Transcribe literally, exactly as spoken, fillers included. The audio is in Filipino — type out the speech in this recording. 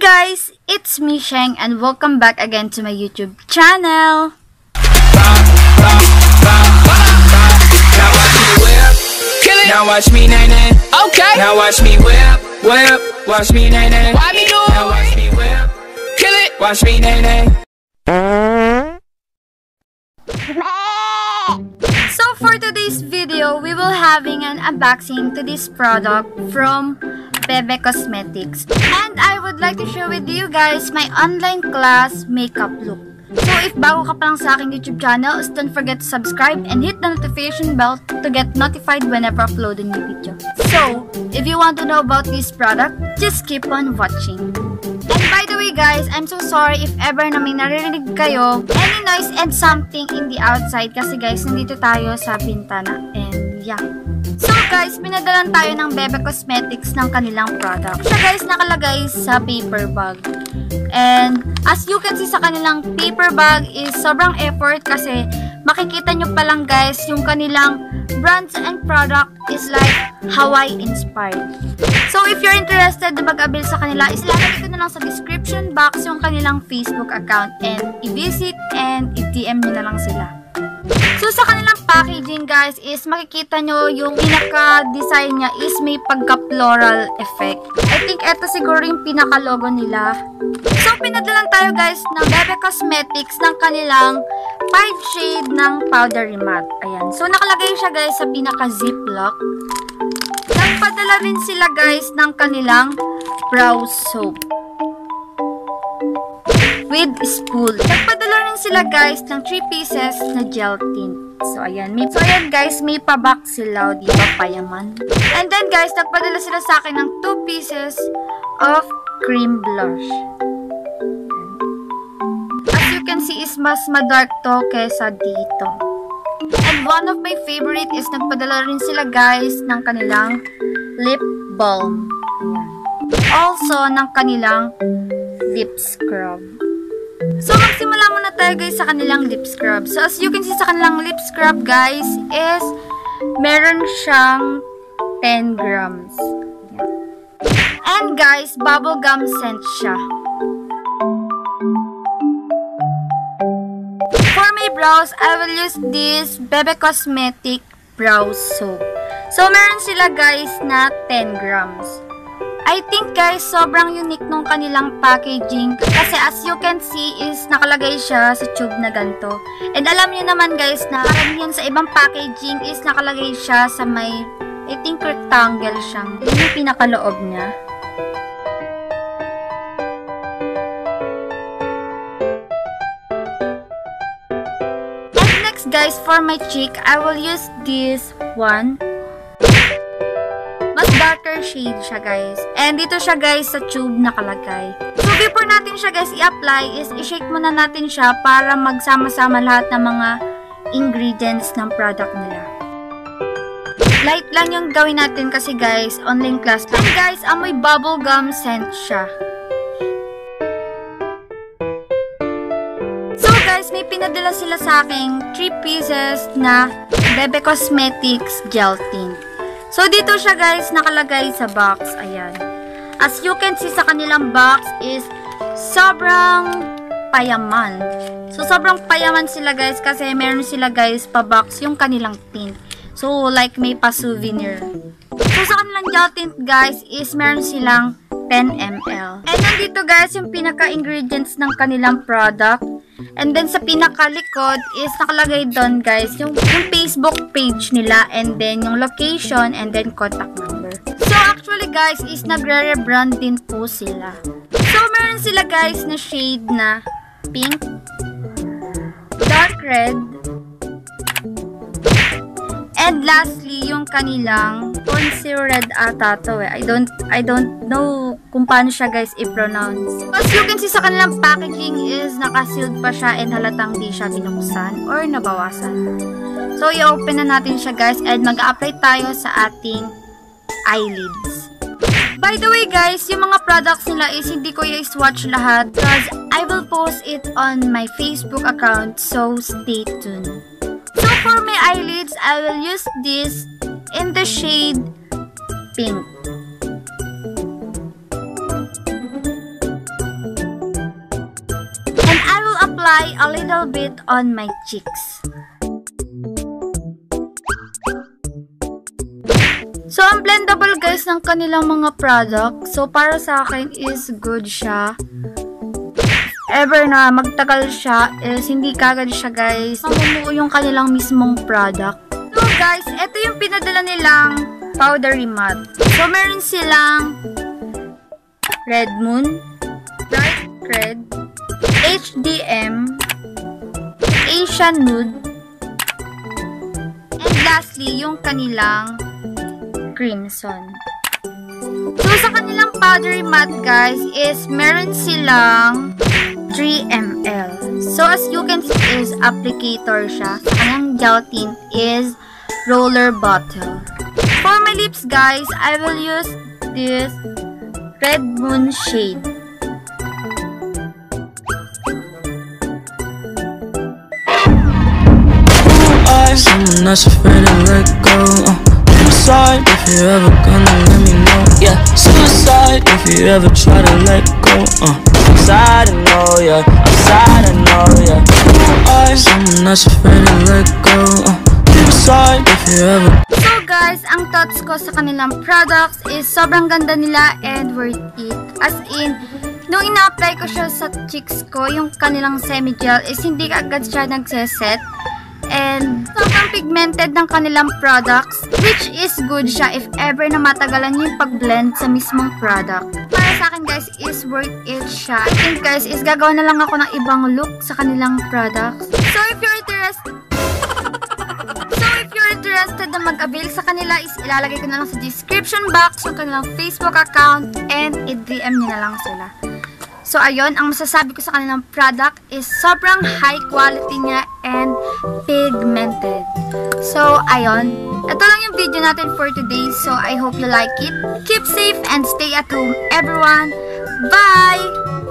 guys, it's me Sheng and welcome back again to my YouTube channel. Now watch me nay nay. Okay. Now watch me whip, whip. Watch me nay nay. Why me do it? Now watch me whip. Kill it. Watch me nay nay. So for today's video, we will having an unboxing to this product from Bebe Cosmetics. And I would like to share with you guys my online class makeup look. So if bago ka pa lang sa aking YouTube channel, don't forget to subscribe and hit the notification bell to get notified whenever I upload a new video. So, if you want to know about this product, just keep on watching. And by the way guys, I'm so sorry if ever na may naririnig kayo any noise and something in the outside kasi guys, nandito tayo sa bintana and yeah. So guys, pinadalan tayo ng Bebe Cosmetics ng kanilang product. Siya guys nakalagay sa paper bag. And as you can see sa kanilang paper bag is sobrang effort kasi makikita nyo pa lang guys yung kanilang brands and product is like Hawaii inspired. So if you're interested na mag-avail sa kanila, is lalagay ko na lang sa description box yung kanilang Facebook account and i-visit and i-D M nyo na lang sila. So sa kanilang packaging guys is makikita nyo yung pinaka-design niya is may pagka-floral effect. I think eto siguro yung pinaka-logo nila. So pinadalan tayo guys ng Bebe Cosmetics ng kanilang five shade ng powdery matte. Ayan. So nakalagay siya guys sa pinaka-ziplock. Nagpadala rin sila guys ng kanilang brow soap with spool. Nagpadala rin sila guys ng three pieces na gel tint. So ayan, may, so ayan guys, may pabak sila, di ba, payaman. And then guys, nagpadala sila sa akin ng two pieces of cream blush. As you can see is mas madark to kesa dito. And one of my favorite is nagpadala rin sila guys ng kanilang lip balm. Ayan. Also ng kanilang lip scrub. So, magsimula muna tayo guys sa kanilang lip scrub. So, as you can see sa kanilang lip scrub guys is meron siyang ten grams. And guys, bubblegum scent siya. For my brows, I will use this Bebe Cosmetic Brow Soap. So, meron sila guys na ten grams. I think guys, sobrang unique nung kanilang packaging kasi as you can see is nakalagay siya sa tube na ganito. And alam niyo naman guys na karamihan sa ibang packaging is nakalagay siya sa may, I think rectangle siyang. Yun yung pinakaloob niya. And next guys, for my cheek, I will use this one. Mas darker shade siya guys. And dito siya guys sa tube nakalagay. So before natin siya guys i-apply is i-shake muna natin siya para magsama-sama lahat ng mga ingredients ng product nila. Light lang yung gawin natin kasi guys, online class. And guys, amoy bubblegum scent siya. So guys, may pinadala sila sa akin three pieces na Bebe Cosmetics gel tint. So, dito siya guys, nakalagay sa box. Ayan. As you can see sa kanilang box is sobrang payaman. So, sobrang payaman sila guys kasi meron sila guys pa-box yung kanilang tint. So, like may pa-souvenir. So, sa kanilang gel tint guys is meron silang ten milliliters. And nandito guys yung pinaka-ingredients ng kanilang product. And then sa pinakalikod is nakalagay doon guys yung, yung Facebook page nila and then yung location and then contact number. So actually guys is nagre-rebrand din po sila. So meron sila guys na shade na pink, dark red, and lastly yung kanilang Ponzi red ata to eh. I don't, I don't know kung paano siya guys i-pronounce. As you can see sa kanilang packaging is naka-sealed pa siya and halatang di siya binuksan or nabawasan. So i-open na natin siya guys and mag-a-apply tayo sa ating eyelids. By the way guys, yung mga products nila is hindi ko i-swatch lahat because I will post it on my Facebook account, so stay tuned. So for my eyelids, I will use this in the shade pink. apply a little bit on my cheeks. So, ang blendable guys ng kanilang mga product. So, para sa akin is good siya. Ever na magtagal siya is hindi kagad siya guys. Mamumuo yung kanilang mismong product. So guys, ito yung pinadala nilang powdery matte. So, meron silang Red Moon, Dark Red, H D M, Asian Nude, and lastly, yung kanilang Crimson. So, sa kanilang powdery matte, guys, is meron silang three milliliters. So, as you can see, is applicator siya. Sa kanilang gel tint is roller bottle. For my lips, guys, I will use this Red Moon shade. Someone that's afraid to let go. Uh, suicide if you ever gonna let me know. Yeah, suicide if you ever try to let go. Uh, I'm sad, I know, yeah. I'm sad, I know, yeah. I'm someone that's afraid to let go. Uh, suicide if you ever. So guys, ang thoughts ko sa kanilang products is sobrang ganda nila and worth it. As in, nung ina-apply ko siya sa cheeks ko, yung kanilang semi-gel is hindi agad siya nagseset. And sobrang pigmented ng kanilang products, which is good siya if ever na matagalan yung pag-blend sa mismong product. Para sa akin guys, is worth it siya. I think guys, is gagawa na lang ako ng ibang look sa kanilang products. So if you're interested, so if you're interested na mag-avail sa kanila, is ilalagay ko na lang sa description box yung kanilang Facebook account and i-D M nyo na lang sila. So, ayun, ang masasabi ko sa kanilang product is sobrang high quality niya and pigmented. So, ayun. Ito lang yung video natin for today. So, I hope you like it. Keep safe and stay at home, everyone. Bye!